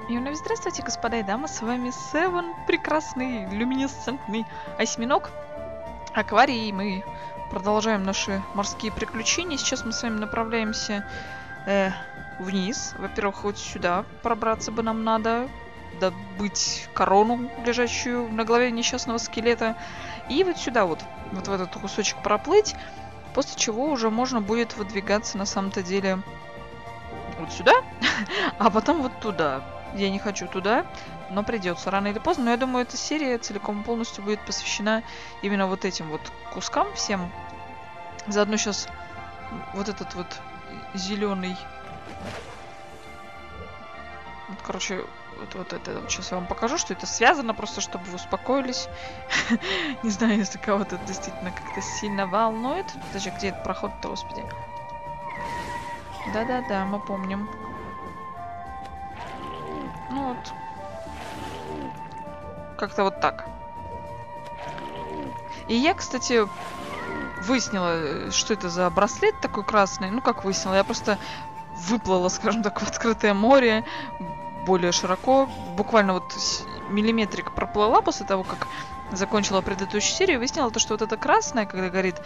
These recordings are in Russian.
И вновь здравствуйте, господа и дамы, с вами Севен, прекрасный люминесцентный осьминог акварий, и мы продолжаем наши морские приключения. Сейчас мы с вами направляемся вниз. Во-первых, вот сюда пробраться бы нам надо, добыть корону, лежащую на голове несчастного скелета, и вот сюда вот в этот кусочек проплыть, после чего уже можно будет выдвигаться на самом-то деле вот сюда, а потом вот туда. Я не хочу туда, но придется рано или поздно. Но я думаю, эта серия целиком и полностью будет посвящена именно вот этим вот кускам всем. Заодно сейчас вот этот вот зеленый... Вот, короче, вот это вот сейчас я вам покажу, что это связано, просто чтобы вы успокоились. Не знаю, если кого-то действительно как-то сильно волнует. Даже где этот проход-то, господи. Да-да-да, мы помним. Ну вот. Как-то вот так. И я, кстати, выяснила, что это за браслет такой красный. Ну, как выяснила, я просто выплыла, скажем так, в открытое море более широко. Буквально вот миллиметрик проплыла после того, как закончила предыдущую серию. Выяснила то, что вот это красное, когда горит,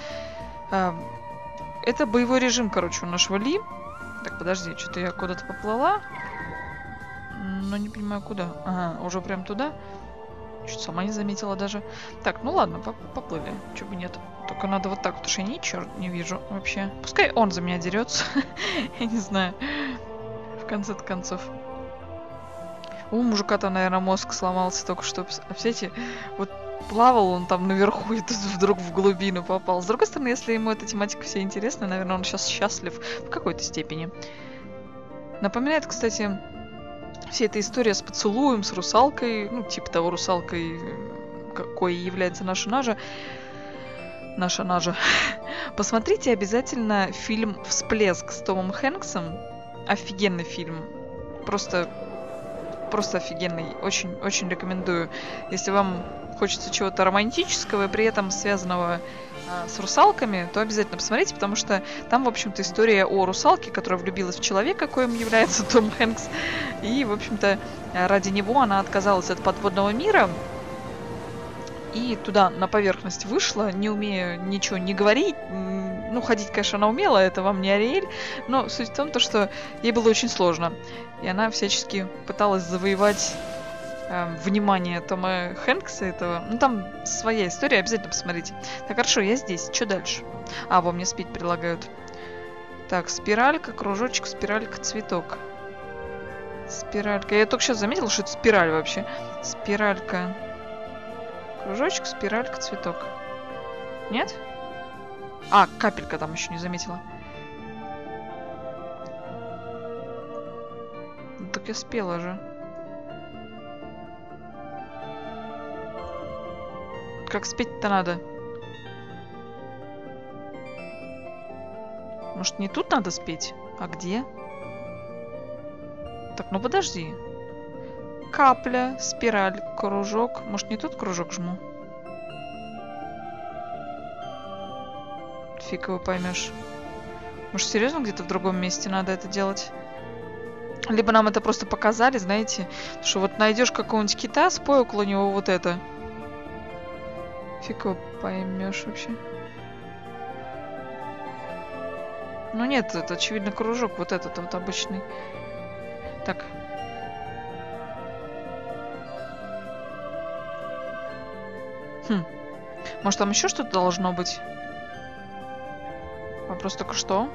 это боевой режим, короче, у нашего Ли. Так, подожди, что-то я куда-то поплыла. Но не понимаю, куда. Ага, уже прям туда. Чуть сама не заметила даже. Так, ну ладно, поплыли. Чего бы нет. Только надо вот так, потому что я ничего не вижу вообще. Пускай он за меня дерется. Я не знаю. В конце концов. У мужика-то, наверное, мозг сломался только что. Представляете, вот плавал он там наверху и тут вдруг в глубину попал. С другой стороны, если ему эта тематика вся интересна, наверное, он сейчас счастлив в какой-то степени. Напоминает, кстати, вся эта история с поцелуем, с русалкой, ну, типа того русалкой, какой является наша Нажа. Наша Нажа. Посмотрите обязательно фильм «Всплеск» с Томом Хэнксом. Офигенный фильм. Просто офигенный. Очень рекомендую. Если вам хочется чего-то романтического и при этом связанного с русалками, то обязательно посмотрите, потому что там, в общем-то, история о русалке, которая влюбилась в человека, коим является Том Хэнкс. И, в общем-то, ради него она отказалась от подводного мира и туда на поверхность вышла, не умея ничего не говорить. Ну, ходить, конечно, она умела, это вам не Ариэль, но суть в том, что ей было очень сложно. И она всячески пыталась завоевать внимание Тома Хэнкса этого. Ну, там своя история, обязательно посмотрите. Так, хорошо, я здесь. Что дальше? А, во мне спить предлагают. Так, спиралька, кружочек, спиралька, цветок. Спиралька. Я только сейчас заметила, что это спираль вообще. Спиралька. Кружочек, спиралька, цветок. Нет? А, капелька там еще не заметила. Ну, так я спела же. Как спеть-то надо? Может, не тут надо спеть? А где? Так, ну подожди. Капля, спираль, кружок. Может, не тут кружок жму? Фиг его поймешь. Может, серьезно где-то в другом месте надо это делать? Либо нам это просто показали, знаете, что вот найдешь какого-нибудь кита, спой около него вот это. Фиг его поймешь вообще. Ну нет, это очевидно кружок, вот этот вот обычный. Так. Может, там еще что-то должно быть? Вопрос только что?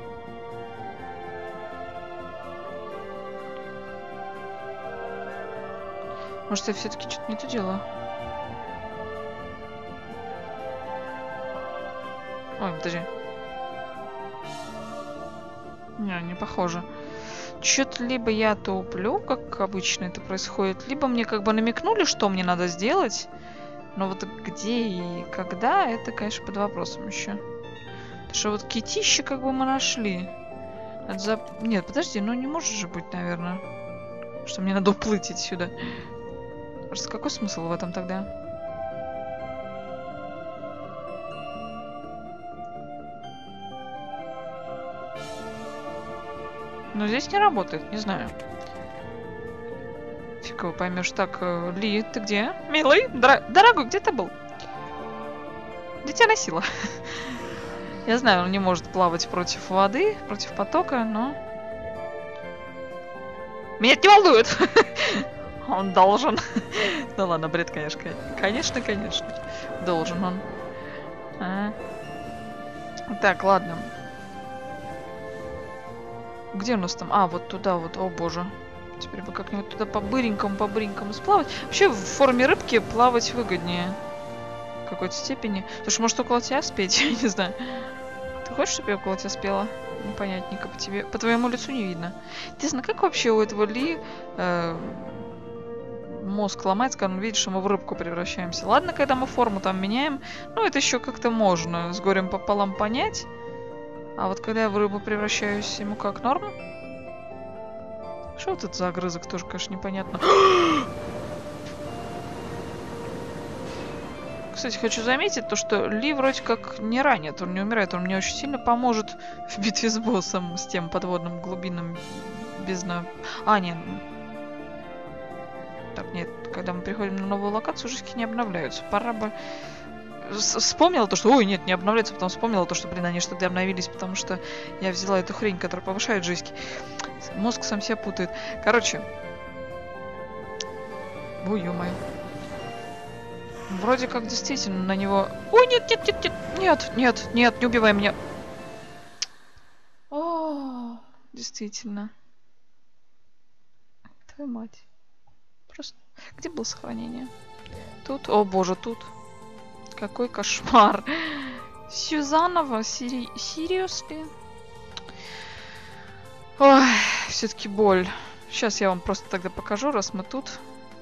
Может, я все-таки что-то не то делаю? Ой, подожди. Не похоже. Что-то либо я туплю, как обычно это происходит, либо мне как бы намекнули, что мне надо сделать. Но вот где и когда, это, конечно, под вопросом еще. Потому что вот китище как бы мы нашли. Нет, подожди, ну не может же быть, наверное, что мне надо уплыть отсюда. Просто какой смысл в этом тогда? Но здесь не работает, не знаю. Фиг его поймешь. Так, Ли, ты где? Милый, дорогой, где ты был? Где тебя носила? Я знаю, он не может плавать против воды, против потока, но... Меня это не волнует! Он должен. Ну ладно, бред, конечно. Конечно. Должен он. Так, ладно. Где у нас там? А, вот туда вот. О боже. Теперь бы как-нибудь туда по-быренькому сплавать. Вообще в форме рыбки плавать выгоднее. В какой-то степени. Слушай, может около тебя спеть? Я не знаю. Ты хочешь, чтобы я около тебя спела? Непонятненько по тебе. По твоему лицу не видно. Интересно, как вообще у этого Ли мозг ломается, когда он видит, что мы в рыбку превращаемся? Ладно, когда мы форму там меняем, ну это еще как-то можно с горем пополам понять. А вот когда я в рыбу превращаюсь, ему как, норм? Что вот это за огрызок, тоже, конечно, непонятно. Кстати, хочу заметить то, что Ли вроде как не ранит, он не умирает, он мне очень сильно поможет в битве с боссом, с тем подводным глубинным бездна. А, нет. Так, нет, когда мы приходим на новую локацию, жестки не обновляются. Пора бы... Вспомнила то, что... Ой, нет, не обновляются, потом вспомнила то, что, блин, они же тогда обновились, потому что я взяла эту хрень, которая повышает жестки. Мозг сам себя путает. Короче. Ой, ё-моё. Вроде как действительно на него... Ой, нет, не убивай меня. О, действительно. Твою мать. Просто... Где было сохранение? Тут? О боже, тут. Какой кошмар. Все заново? Серьезно? Ой, все-таки боль. Сейчас я вам просто тогда покажу, раз мы тут.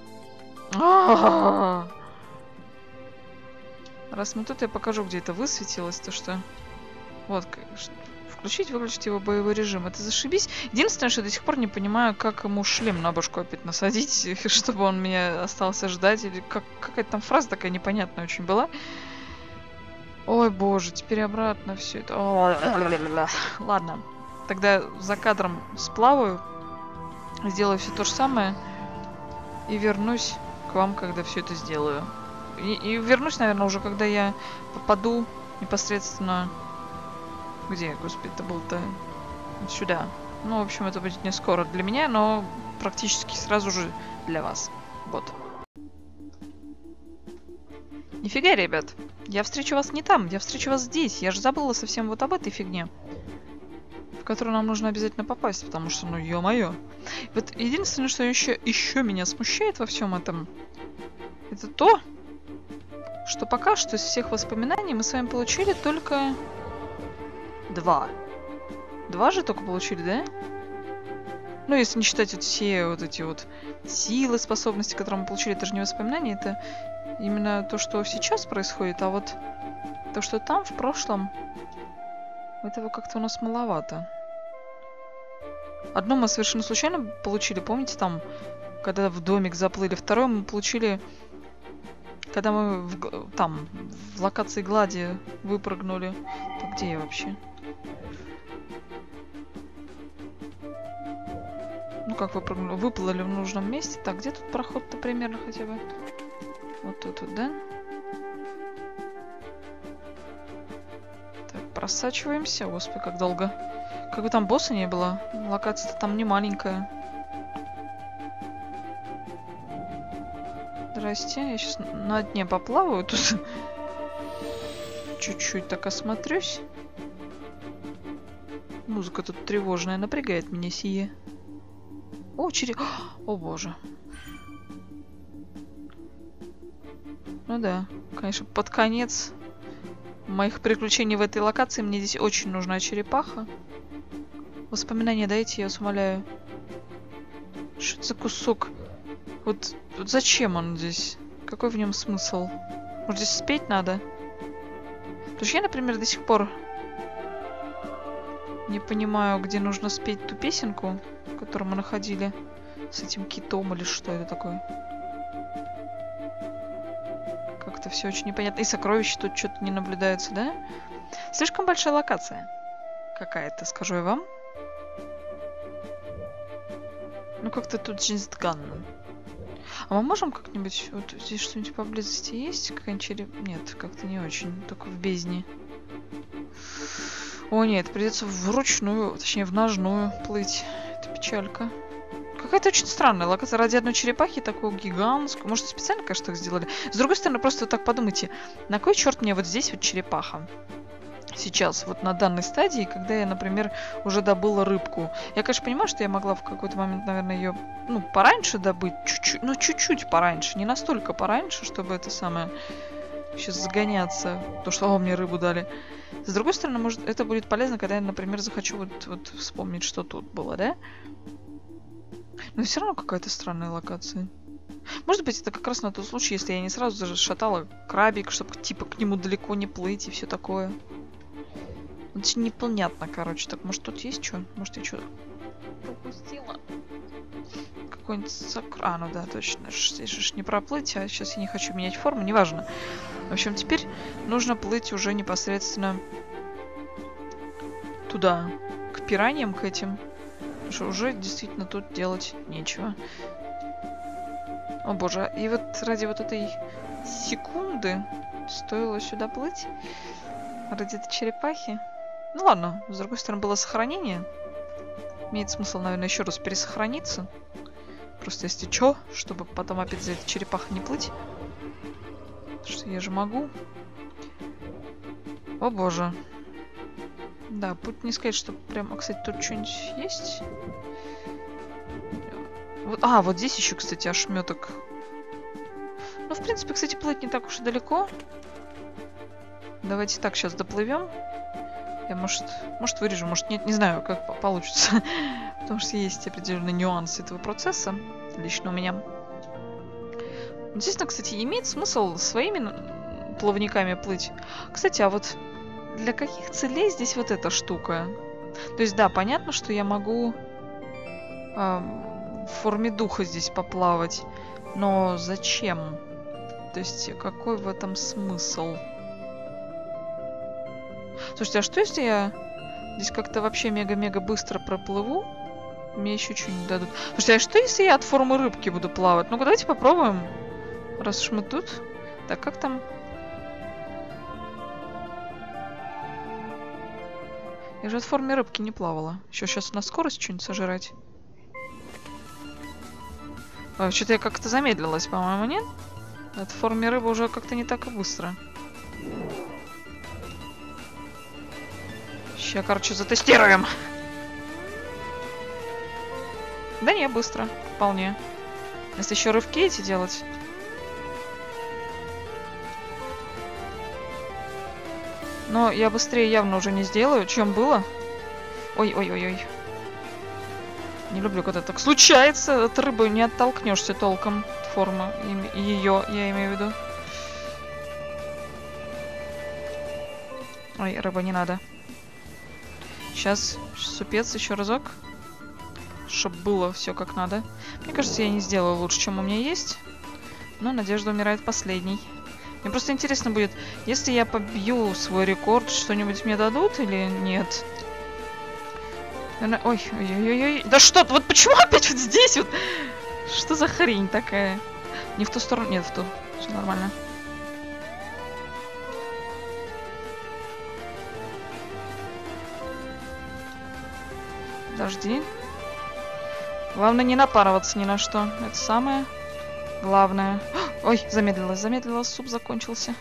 Раз мы тут, я покажу, где это высветилось, то что... Вот, включить, выключить его боевой режим. Это зашибись. Единственное, что я до сих пор не понимаю, как ему шлем на башку опять насадить, чтобы он меня остался ждать. Или какая-то там фраза такая непонятная очень была. Ой, боже, теперь обратно все это. Ладно. Тогда за кадром сплаваю, сделаю все то же самое и вернусь к вам, когда все это сделаю. И вернусь, наверное, уже когда я попаду непосредственно... Где, господи, это был-то сюда. Ну, в общем, это будет не скоро для меня, но практически сразу же для вас. Вот. Нифига, ребят. Я встречу вас не там, я встречу вас здесь. Я же забыла совсем вот об этой фигне, в которую нам нужно обязательно попасть, потому что, ну, ё-моё. Вот единственное, что еще меня смущает во всем этом, это то, что пока что из всех воспоминаний мы с вами получили только... 2. 2 же только получили, да? Ну, если не считать вот все вот эти вот силы, способности, которые мы получили, это же не воспоминания, это именно то, что сейчас происходит, а вот то, что там, в прошлом, этого как-то у нас маловато. Одно мы совершенно случайно получили, помните, там, когда в домик заплыли, второе мы получили, когда мы в локации Глади выпрыгнули. Так, где я вообще? Ну как выпрыгнули? Выплыли в нужном месте. Так, где тут проход-то примерно хотя бы? Вот тут, да? Так, просачиваемся. Господи, как долго. Как бы там босса не было. Локация-то там не маленькая. Здрасте. Я сейчас на дне поплаваю тут. Чуть-чуть так осмотрюсь. Музыка тут тревожная. Напрягает меня сие. О, О, боже. Ну да, конечно, под конец моих приключений в этой локации мне здесь очень нужна черепаха. Воспоминания дайте, я вас умоляю. Что это за кусок? Вот зачем он здесь? Какой в нем смысл? Может, здесь спеть надо? Потому что я, например, до сих пор не понимаю, где нужно спеть ту песенку, которую мы находили с этим китом, или что это такое. Как-то все очень непонятно. И сокровища тут что-то не наблюдаются, да? Слишком большая локация какая-то, скажу я вам. Ну, как-то тут Джинстган. А мы можем как-нибудь... Вот здесь что-нибудь поблизости есть? Какая-нибудь Нет, как-то не очень. Только в бездне. О, нет, придется вручную, точнее, в ножную плыть. Это печалька. Какая-то очень странная локация. Ради одной черепахи такую гигантскую. Может, специально, конечно, так сделали. С другой стороны, просто вот так подумайте. На кой черт мне вот здесь вот черепаха? Сейчас, вот на данной стадии, когда я, например, уже добыла рыбку. Я, конечно, понимаю, что я могла в какой-то момент, наверное, ее, ну, пораньше добыть. Чуть-чуть, ну, чуть-чуть пораньше. Не настолько пораньше, чтобы это самое... Сейчас загоняться. То, что, мне рыбу дали. С другой стороны, может, это будет полезно, когда я, например, захочу вот вспомнить, что тут было, да? Но все равно какая-то странная локация. Может быть, это как раз на тот случай, если я не сразу даже шатала крабик, чтобы типа к нему далеко не плыть и все такое. Это непонятно, короче. Так, может, тут есть что? Может, я что пропустила? Какой-нибудь А, ну да, точно. Здесь же не проплыть, а сейчас я не хочу менять форму, неважно. В общем, теперь нужно плыть уже непосредственно туда, к пираньям, к этим. Потому что уже действительно тут делать нечего. О боже, и вот ради вот этой секунды стоило сюда плыть? Ради этой черепахи? Ну ладно, с другой стороны, было сохранение. Имеет смысл, наверное, еще раз пересохраниться. Просто если чё, чтобы потом опять за этой черепахой не плыть. Что я же могу. О боже. Да, путь не сказать, что прям... А, кстати, тут что-нибудь есть? Вот, вот здесь еще, кстати, ошметок. Ну, в принципе, кстати, плыть не так уж и далеко. Давайте так, сейчас доплывем. Я, может вырежу, может нет, не знаю, как получится. Потому что есть определенные нюансы этого процесса. Лично у меня. Естественно, кстати, имеет смысл своими плавниками плыть. Кстати, а вот для каких целей здесь вот эта штука? То есть, да, понятно, что я могу в форме духа здесь поплавать. Но зачем? То есть, какой в этом смысл? Слушайте, а что если я здесь как-то вообще мега-мега быстро проплыву? Мне еще что-нибудь дадут. Слушайте, а что если я от формы рыбки буду плавать? Ну-ка, давайте попробуем. Раз уж мы тут. Так, как там? Я же от формы рыбки не плавала. Еще сейчас на скорость что-нибудь сожрать. Что-то я как-то замедлилась, по-моему, нет? От формы рыбы уже как-то не так и быстро. Сейчас, короче, затестируем. Да не, быстро. Вполне. Если еще рывки эти делать. Но я быстрее явно уже не сделаю, чем было. Ой-ой-ой-ой. Не люблю, когда так случается. От рыбы не оттолкнешься толком. Форма. Ее, я имею в виду. Ой, рыба, не надо. Сейчас супец еще разок. Чтоб было все как надо. Мне кажется, я не сделаю лучше, чем у меня есть. Но надежда умирает последней. Мне просто интересно будет, если я побью свой рекорд, что-нибудь мне дадут или нет? Ой-ой-ой-ой. Да что? Вот почему опять вот здесь вот? Что за хрень такая? Не в ту сторону? Нет, в ту. Все нормально. Подожди. Главное не напарываться ни на что. Это самое главное. Ой, замедлилась, суп закончился.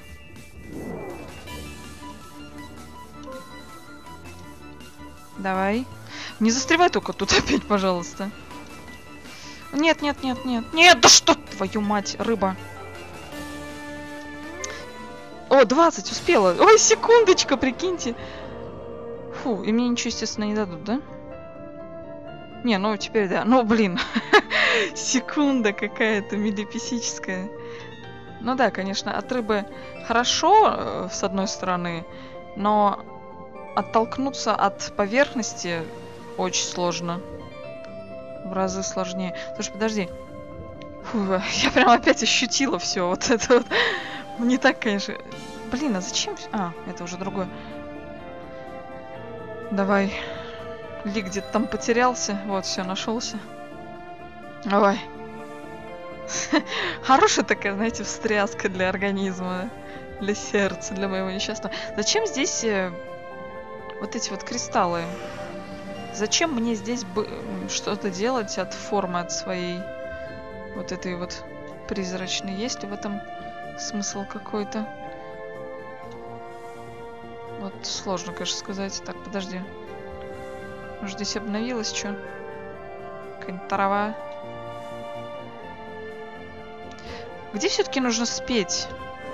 Давай. Не застревай только тут опять, пожалуйста. Нет. Нет, да что, твою мать, рыба. О, 20, успела. Ой, секундочка, прикиньте. Фу, и мне ничего, естественно, не дадут, да? Не, ну теперь да. Ну, блин. Секунда какая-то милиписическая. Ну да, конечно, от рыбы хорошо, с одной стороны, но оттолкнуться от поверхности очень сложно. В разы сложнее. Слушай, подожди. Фу, я прям опять ощутила все вот это вот. Не так, конечно. Блин, а зачем? А, это уже другое. Давай. Ли где-то там потерялся. Вот, все, нашелся. Давай. Хорошая такая, знаете, встряска для организма, для сердца, для моего несчастного. Зачем здесь вот эти вот кристаллы? Зачем мне здесь что-то делать от формы, от своей вот этой вот призрачной? Есть ли в этом смысл какой-то? Вот сложно, конечно, сказать. Так, подожди. Может, здесь обновилось что? Какая-нибудь трава. Где все-таки нужно спеть?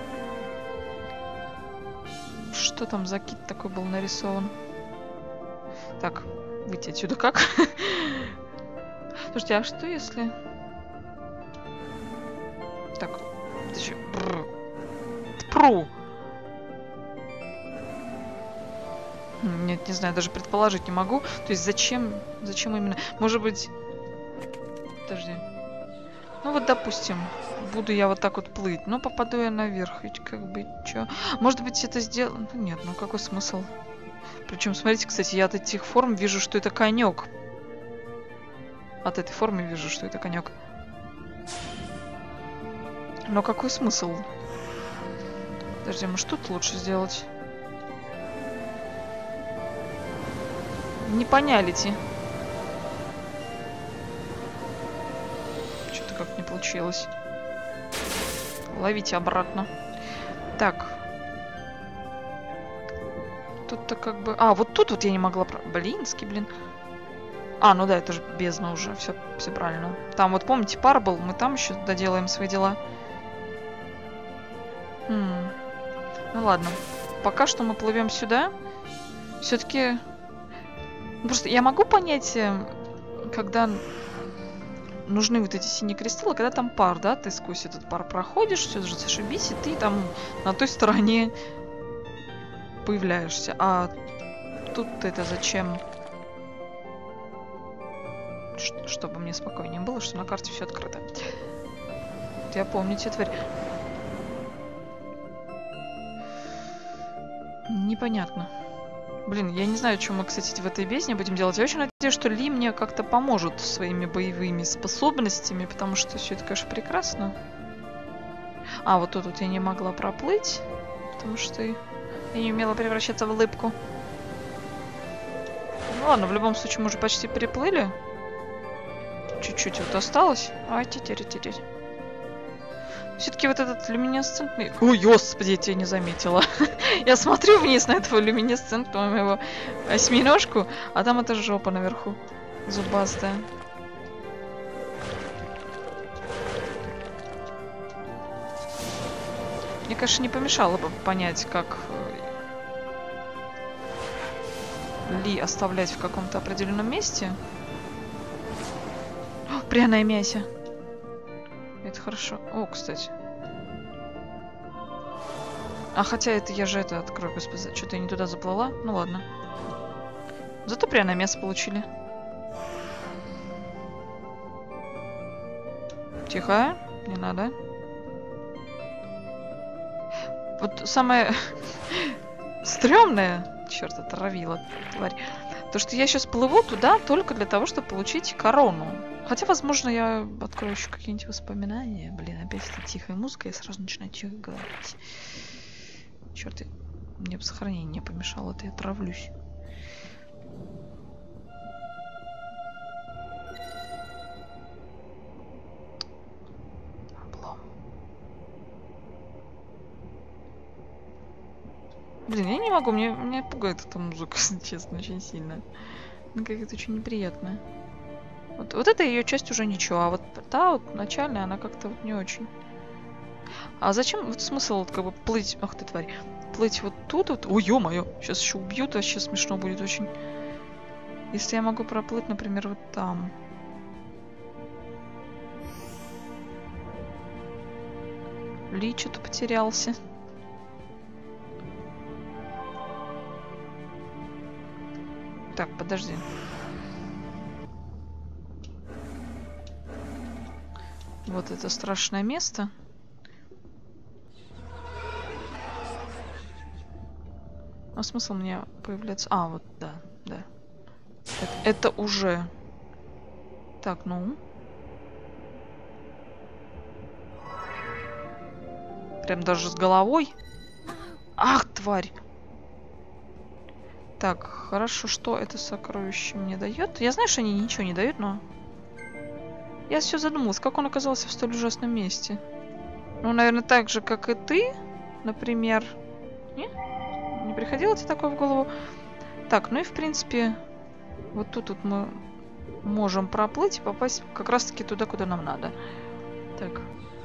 Что там за кит такой был нарисован? Так, выйти отсюда как? Слушайте, а что если... Так, Пру! Нет, не знаю, даже предположить не могу. То есть зачем именно? Может быть... Подожди. Ну вот, допустим, буду я вот так вот плыть. Но попаду я наверх. Ведь как бы, чё? Может быть, это сделано... Нет, ну какой смысл? Причем, смотрите, кстати, я от этих форм вижу, что это конек. От этой формы вижу, что это конек. Но какой смысл? Подожди, может тут лучше сделать? Не понялите. Что-то как не получилось. Ловите обратно. Так. Тут-то как бы... А, вот тут вот я не могла... Блинский, блин. А, ну да, это же бездна уже. Все правильно. Там вот, помните, пар был? Мы там еще доделаем свои дела. Ну ладно. Пока что мы плывем сюда. Все-таки... Просто я могу понять, когда нужны вот эти синие кристаллы, когда там пар, да? Ты сквозь этот пар проходишь, все же зашибись, и ты там на той стороне появляешься. А тут-то это зачем? Чтобы мне спокойнее было, что на карте все открыто. Вот я помню эти твари. Непонятно. Блин, я не знаю, что мы, кстати, в этой бездне будем делать. Я очень надеюсь, что Ли мне как-то поможет своими боевыми способностями, потому что все это, конечно, прекрасно. А, вот тут вот я не могла проплыть, потому что я не умела превращаться в улыбку. Ну ладно, в любом случае мы уже почти переплыли. Чуть-чуть вот осталось. А, теперь. Все-таки вот этот люминесцентный... Ой, господи, я тебя не заметила. Я смотрю вниз на этого люминесцентного моего осьминожку, а там эта жопа наверху. Зубастая. Мне, конечно, не помешало бы понять, как Ли оставлять в каком-то определенном месте. О, пряное мясо. Это хорошо. О, кстати. А хотя это я же это открою, господи. Что-то я не туда заплыла. Ну ладно. Зато пряное мясо получили. Тихо. Не надо. Вот самое стрёмное, черт, отравила тварь, то, что я сейчас плыву туда только для того, чтобы получить корону. Хотя, возможно, я открою еще какие-нибудь воспоминания. Блин, опять эта тихая музыка, я сразу начинаю тихо говорить. Черт, мне бы сохранение не помешало, а то я травлюсь. Облом. Блин, я не могу, меня пугает эта музыка, честно, очень сильно. Она какая-то очень неприятная. Вот эта ее часть уже ничего, а вот та вот начальная, она как-то вот не очень. А зачем вот смысл вот как бы плыть... Ах ты тварь. Плыть вот тут вот... Ой, ё-моё, сейчас еще убьют, вообще смешно будет очень. Если я могу проплыть, например, вот там. Ли что-то потерялся. Так, подожди. Вот это страшное место. А смысл мне появляться... А, вот, да. Это уже... Так, ну... Прям даже с головой. Ах, тварь! Так, хорошо, что это сокровище мне дает? Я знаю, что они ничего не дают, но... Я все задумалась, как он оказался в столь ужасном месте. Ну, наверное, так же, как и ты, например. Не? Не приходило тебе такое в голову? Так, ну и в принципе, вот тут вот мы можем проплыть и попасть как раз-таки туда, куда нам надо. Так.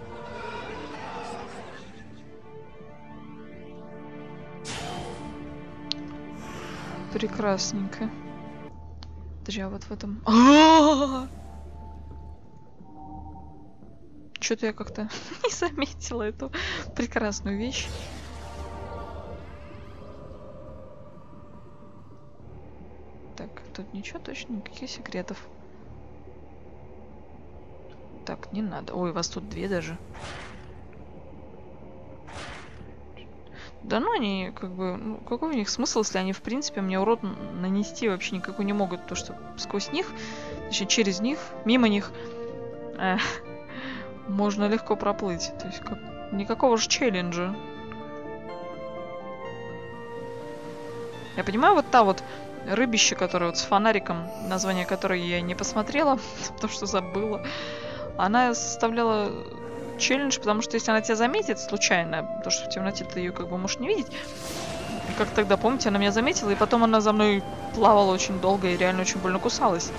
Прекрасненько. Подожди, а вот в этом... Что-то я как-то не заметила эту прекрасную вещь. Так, тут ничего, точно никаких секретов. Так, не надо. Ой, вас тут две даже. Да ну они, как бы, ну, какой у них смысл, если они, в принципе, мне урон нанести вообще никакой не могут, то что сквозь них, точнее, через них, мимо них, можно легко проплыть. То есть, никакого же челленджа. Я понимаю, вот та вот рыбище, которая вот с фонариком, название которой я не посмотрела, потому что забыла, она составляла... челлендж, потому что если она тебя заметит случайно, потому что в темноте ты ее как бы можешь не видеть, как тогда, помните, она меня заметила, и потом она за мной плавала очень долго и реально очень больно кусалась.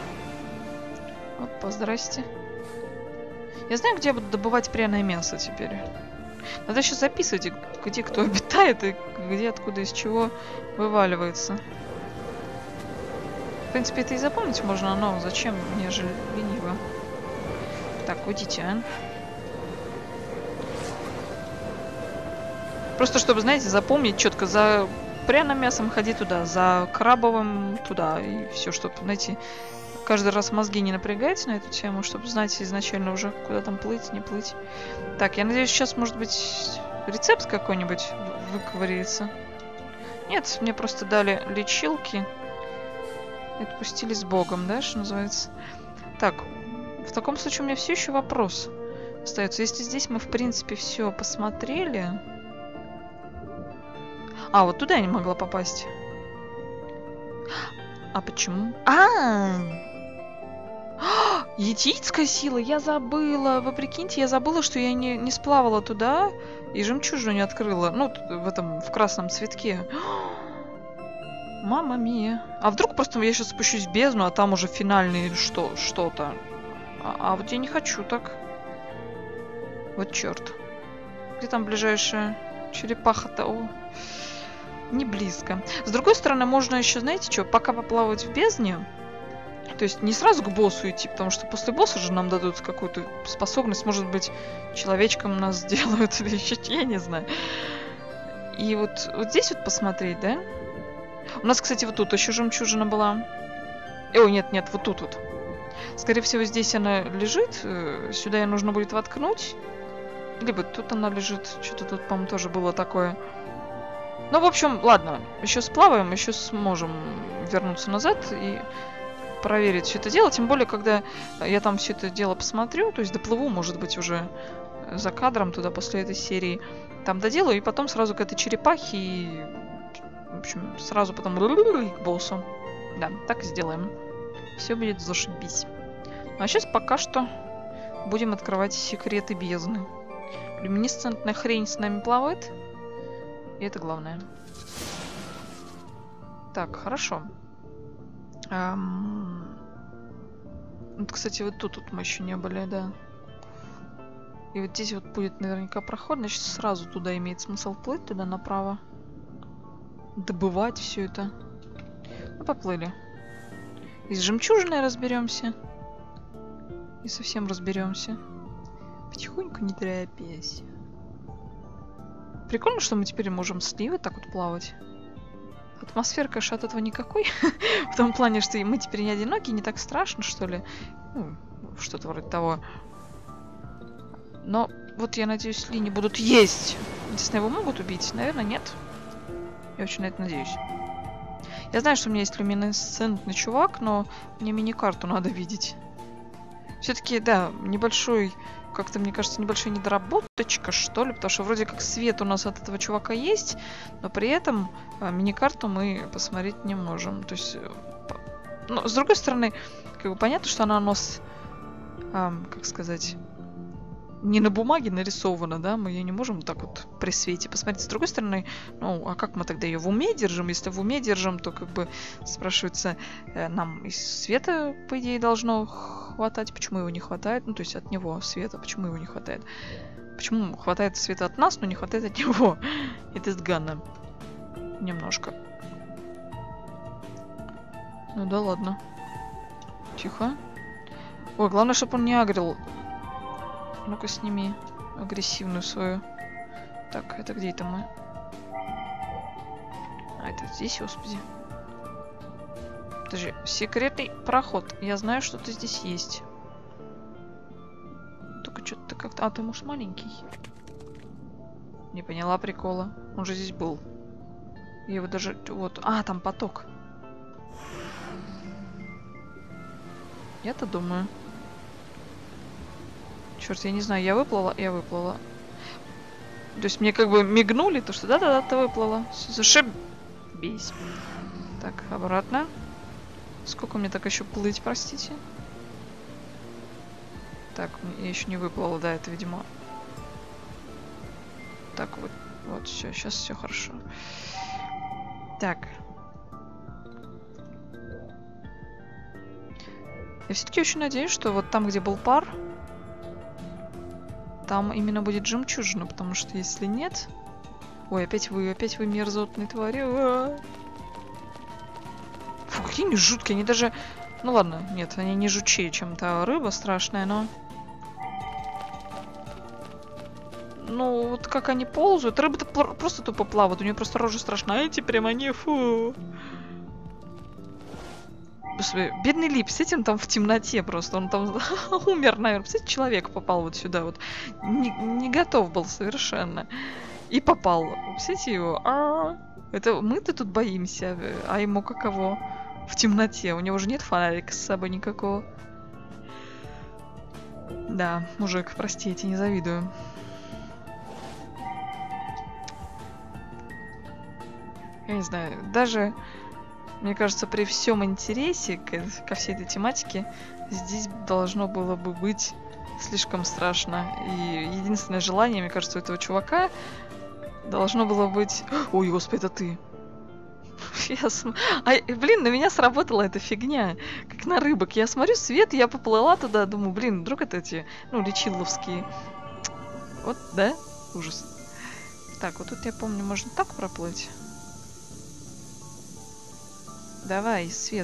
Опа, здрасте. Я знаю, где я буду добывать пряное мясо теперь. Надо еще записывать, где кто обитает и где, откуда, из чего вываливается. В принципе, это и запомнить можно, но зачем, мне же лениво. Так, уйдите, а? Просто, чтобы, знаете, запомнить четко, за пряным мясом ходи туда, за крабовым туда, и все, чтобы, знаете, каждый раз мозги не напрягать на эту тему, чтобы знать изначально уже, куда там плыть, не плыть. Так, я надеюсь, сейчас, может быть, рецепт какой-нибудь выковыряется. Нет, мне просто дали лечилки и отпустили с Богом, да, что называется. Так, в таком случае у меня все еще вопрос остается. Если здесь мы, в принципе, все посмотрели... А, вот туда я не могла попасть. А почему? Етийская сила, я забыла. Вы прикиньте, я забыла, что я не сплавала туда и жемчужину не открыла. Ну, в красном цветке. Мамма мия. А вдруг просто я сейчас спущусь в бездну, а там уже финальный что-то. А вот я не хочу так. Вот черт. Где там ближайшая черепаха-то? О. Не близко. С другой стороны, можно еще, знаете что, пока поплавать в бездне, то есть не сразу к боссу идти, потому что после босса же нам дадут какую-то способность, может быть, человечком нас сделают или еще, я не знаю. И вот здесь вот посмотреть, да? У нас, кстати, вот тут еще жемчужина была. Ой, нет, вот тут вот. Скорее всего, здесь она лежит, сюда ее нужно будет воткнуть. Либо тут она лежит, что-то тут, по-моему, тоже было такое. Ну, в общем, ладно, еще сплаваем, еще сможем вернуться назад и проверить все это дело. Тем более, когда я там все это дело посмотрю, то есть доплыву, может быть, уже за кадром туда после этой серии, там доделаю, и потом сразу к этой черепахе и, в общем, сразу потом к боссу. Да, так и сделаем. Все будет зашибись. А сейчас пока что будем открывать секреты бездны. Люминесцентная хрень с нами плавает. И это главное. Так, хорошо. Вот, кстати, вот тут мы еще не были, да. И вот здесь вот будет наверняка проход. Значит, сразу туда имеет смысл плыть, туда направо. Добывать все это. Ну, поплыли. И с жемчужиной разберемся. И совсем разберемся. Потихоньку, не торопясь. Прикольно, что мы теперь можем сливы так вот плавать. Атмосфера, конечно, от этого никакой. В том плане, что мы теперь не одиноки, не так страшно, что ли. Ну, что-то вроде того. Но вот я надеюсь, Ли не будут есть. Интересно, его могут убить? Наверное, нет. Я очень на это надеюсь. Я знаю, что у меня есть люминесцентный чувак, но мне мини-карту надо видеть. Все-таки, да, небольшой, как-то, мне кажется, небольшая недоработочка, что ли, потому что вроде как свет у нас от этого чувака есть, но при этом мини-карту мы посмотреть не можем. То есть, ну, с другой стороны, как бы понятно, что она у нас, как сказать, не на бумаге нарисована, да, мы ее не можем так вот при свете посмотреть. С другой стороны, ну, а как мы тогда ее в уме держим? Если в уме держим, то как бы спрашивается, нам из света, по идее, должно хватать. Почему его не хватает? Ну, то есть от него света, почему его не хватает? Почему хватает света от нас, но не хватает от него? Это сганно. Немножко. Ну да ладно. Тихо. Ой, главное, чтобы он не агрил. Ну-ка, сними агрессивную свою. Так, это где это мы? А, это здесь, господи. Подожди, секретный проход. Я знаю, что ты здесь есть. Только что-то ты как-то... А, ты, может, маленький? Не поняла прикола. Он же здесь был. Я его даже... Вот. А, там поток. Я-то думаю... Черт, я не знаю, я выплыла? Я выплыла. То есть мне как бы мигнули, то что да-да-да, ты выплыла. Зашибись. Так, обратно. Сколько мне так еще плыть, простите? Так, я еще не выплыла, да, это, видимо... Так, вот, все, сейчас все хорошо. Так. Я все-таки очень надеюсь, что вот там, где был пар... Там именно будет жемчужина, потому что если нет... Ой, опять вы мерзотные твари. Фу, какие они жуткие, они даже... Ну ладно, нет, они не жучее, чем та рыба страшная, но... Ну, вот как они ползают. Рыба-то просто тупо плавает, у нее просто рожа страшная. А эти прям они, фу... Господи, бедный Лип, с этим там в темноте просто, он там умер, наверное. Представляете, человек попал вот сюда вот, не готов был совершенно. И попал. Представляете его? Это мы-то тут боимся, а ему каково? В темноте, у него же нет фонарика с собой никакого. Да, мужик, простите, не завидую. Я не знаю, даже... Мне кажется, при всем интересе ко всей этой тематике здесь должно было бы быть слишком страшно. И единственное желание, мне кажется, у этого чувака должно было быть... Ой, господи, это ты. Блин, на меня сработала эта фигня. Как на рыбок. Я смотрю свет, я поплыла туда, думаю, блин, вдруг это эти, ну, лечиловские. Вот, да? Ужас. Так, вот тут, я помню, можно так проплыть. Давай, свет.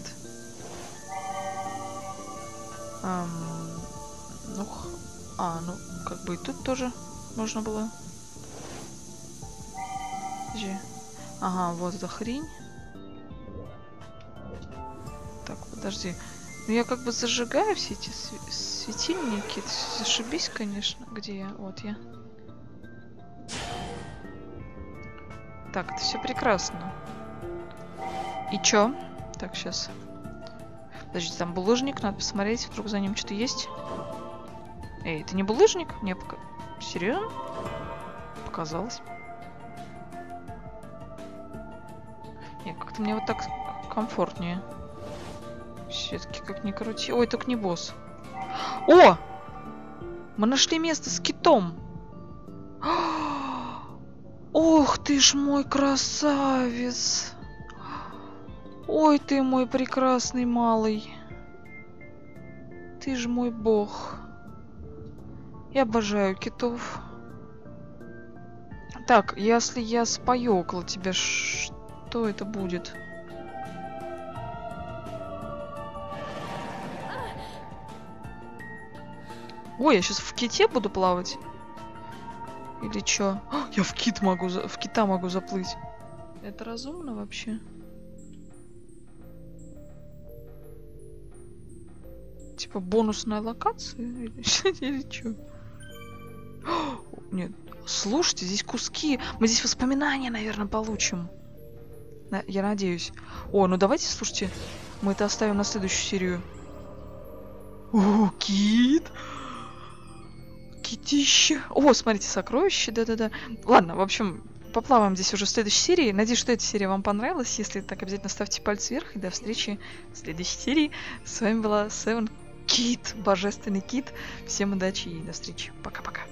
Ну, ну, как бы и тут тоже можно было. Подожди. Ага, вот эта хрень. Так, подожди. Ну, я как бы зажигаю все эти светильники. Зашибись, конечно. Где я? Вот я. Так, это все прекрасно. И чё? Так, сейчас. Подождите, там булыжник, надо посмотреть, вдруг за ним что-то есть. Эй, это не булыжник? Мне пока... Серьезно? Показалось. Нет, как-то мне вот так комфортнее. Все-таки как ни крути. Ой, только не босс. О! Мы нашли место с китом. Ох ты ж мой красавец. Ой, ты мой прекрасный малый. Ты же мой бог. Я обожаю китов. Так, если я спою около тебя, что это будет? Ой, я сейчас в ките буду плавать? Или чё? Я в кит могу, в кита могу заплыть. Это разумно вообще? Типа бонусная локация? Или что? Нет. Слушайте, здесь куски. Мы здесь воспоминания, наверное, получим. Я надеюсь. О, ну давайте, слушайте, мы это оставим на следующую серию. О, кит! Китище. О, смотрите, сокровище, да-да-да. Ладно, в общем, поплаваем здесь уже в следующей серии. Надеюсь, что эта серия вам понравилась. Если так, обязательно ставьте пальцы вверх. И до встречи в следующей серии. С вами была Seven Кит, божественный кит. Всем удачи и до встречи. Пока-пока.